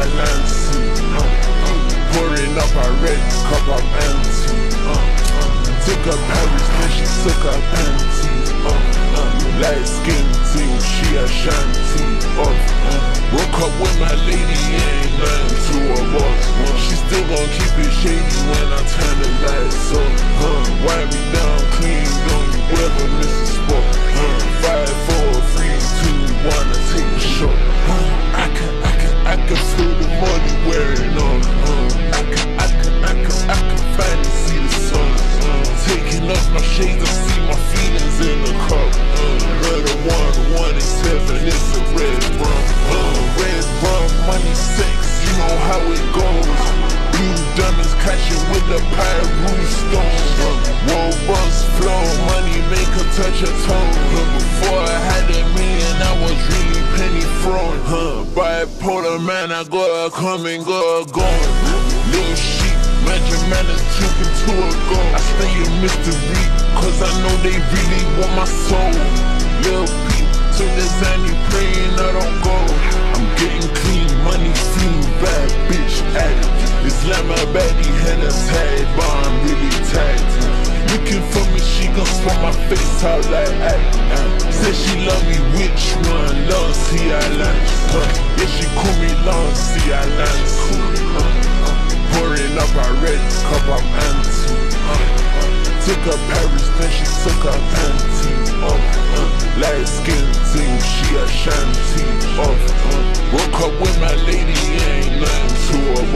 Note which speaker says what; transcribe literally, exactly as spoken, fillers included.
Speaker 1: my Lancey. Uh, uh, pouring up a red cup, I'm empty. Uh, uh, took her Paris, then she took her panties. Uh, uh, light skin ting, she a shanty. Uh, uh, woke up with my lady, ain't nothing to her boss. Uh, she still gon' keep it shady when I turn the lights on. Uh, wipe me down clean, don't you ever miss a spot. Uh, five, four, three, two, one, I take a shot. Uh, I can, I can, I can feel the money wearing on. Uh, I can, I can, I can, I can finally see the sun. Uh, taking off my shades, I see my feelings in the cup. Uh, red one, one and seven, it's a red rum. Uh, red rum, money, sex, you know how it goes. Blue diamonds crashing with the pyro stones. Uh, Whoa, bus flow, money make her touch her toe. Uh, before I had a million, I was really penny throwing. Huh, bipolar man, I gotta come and gotta going. Little sheep, magic man is trooping to a goal. I stay in mystery, cause I know they really want my soul. Little peep, to the Zanny praying I don't go. I'm getting clean, money free, bad bitch addict. Islam my baddie had a tag, but I'm really tagged. Looking for me, she gon' swap my face out like addict. uh, Said she love me, which one? Lancey, I Lancey. uh, Yeah, she call me Lancey, I Lancey. uh, uh, Pouring up a red cup, I'm empty. uh, uh, Took her Paris, then she took her panties. uh, uh, Light skin ting, she a shanty. uh, uh, Woke up with my lady, ain't nothing to her.